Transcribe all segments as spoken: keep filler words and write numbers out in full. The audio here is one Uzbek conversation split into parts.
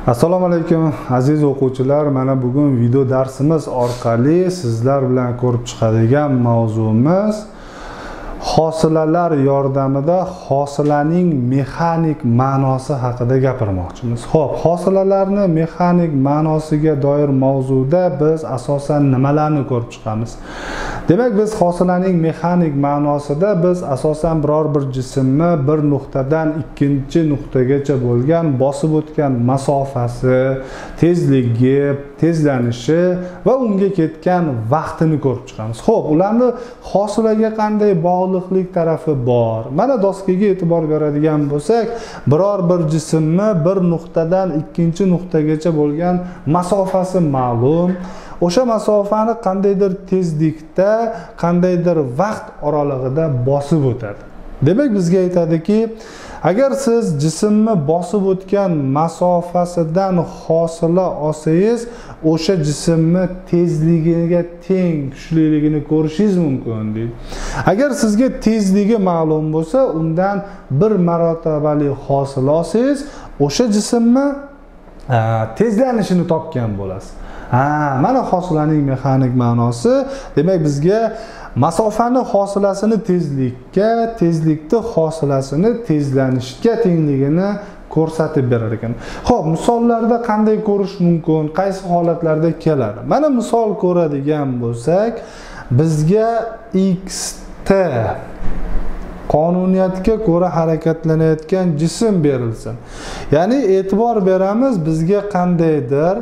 Assalomu alaykum aziz o'quvchilar. Mana bugun video darsimiz orqali sizlar bilan ko'rib chiqadigan mavzuimiz hosilalar yordamida hosilaning mexanik ma'nosi haqida gapirmoqchimiz. Xo'p, hosilalarning mexanik ma'nosiga doir mavzuda biz asosan nimalarni ko'rib chiqamiz? Demak, biz hosilaning mexanik ma'nosida biz asosan biror bir jismni bir nuqtadan ikkinchi nuqtagacha bo'lgan bosib o'tgan masofasi, tezligi, tezlanishi va unga ketgan vaqtini ko'rib chiqamiz. Xo'p, ularni hosilaga qanday bog'liqlik tarafi bor? Mana doskaga e'tibor beradigan bo'lsak, biror bir jismni bir nuqtadan ikkinchi nuqtagacha bo'lgan masofasi ma'lum. O'sha masofani qandaydir tezlikda, qandaydir vaqt oralig'ida bosib o'tadi. Demak, bizga aytadiki, agar siz jismni bosib o'tgan masofasidan hosila olsangiz, o'sha jismni tezligiga teng kuchliligini ko'rishingiz mumkin deydi. Agar sizga tezligi ma'lum bo'lsa, undan bir marotabali hosila olsangiz, o'sha jismni tezlanishini topgan bo'lasiz. Ha, mana hosilaning mexanik ma'nosi. Demak, bizga masofani hosilasini tezlikka, tezlikni hosilasini tezlanishga tengligini ko'rsatib berar ekan. Xo'p, misollarda qanday ko'rish mumkin? Qaysi holatlarda keladi? Mana misol ko'radigan bo'lsak, bizga xt qonuniyatga ko'ra harakatlanayotgan jism berilsin. Ya'ni e'tibor beramiz, bizga qandaydir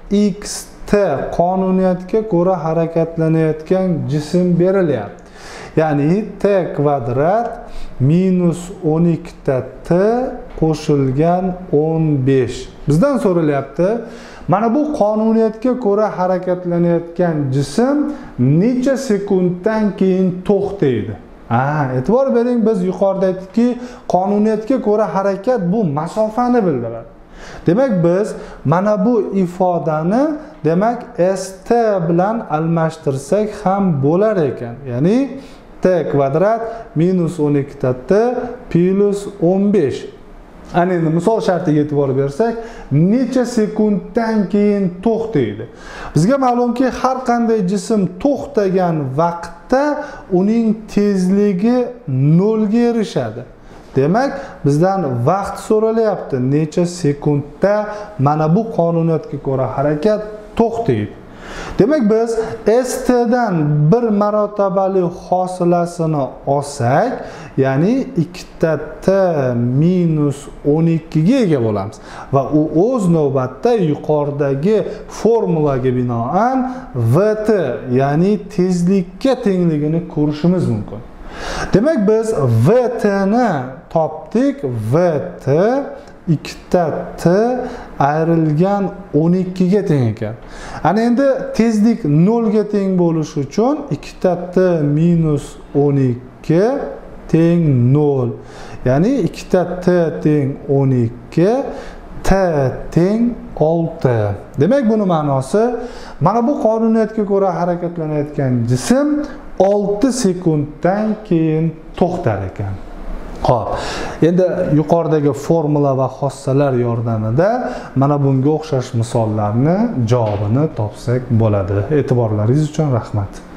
xt qonuniyatga ko'ra harakatlanayotgan jism berilyapti. Ya'ni t kvadrat minus o'n ikki ta t qo'shilgan o'n besh. Bizdan so'ralyapti, mana bu qonuniyatga ko'ra harakatlanayotgan jism necha sekunddan keyin to'xtaydi? Ha, e'tibor bering, biz yuqorida aytdikki, qonuniyatga ko'ra harakat bu masofani bildiradi. Demak, biz mana bu ifodani demak st bilan almashtirsak ham bo'lar ekan. Ya'ni t kvadrat minus o'n ikki ta t plus o'n besh. Ana endi misol shartiga e'tibor bersak, necha sekunddan keyin to'xtaydi? Bizga ma'lumki, har qanday jism to'xtagan vaqtda uning tezligi nol ga erishadi. Demak, bizdan vaqt so'ralyapti. Necha sekundda mana bu qonuniyatga ko'ra harakat to'xtaydi. Demak, biz st dan bir marotabali hosilasini olsak, ya'ni ikki ta t minus o'n ikki ga ega bo'lamiz va u o'z navbatda yuqoridagi formulaga binoan vt, ya'ni tezlikka tengligini ko'rishimiz mumkin. Demak, biz vt ni topdik. Vt ikki ta t ayrilgan o'n ikki ga teng ekan. Ana endi tezlik nol ga teng bo'lishi uchun ikki ta t minus o'n ikki teng nol. Ya'ni ikki ta t teng o'n ikki, t teng olti. Demak, buni ma'nosi, mana bu qonuniyatga ko'ra harakatlanayotgan jism olti sekunddan keyin to'xtar ekan. Xo'p, endi yuqoridagi formula va xossalar yordamida mana bunga o'xshash misollarni javobini topsak bo'ladi. E'tiborlaringiz uchun rahmat.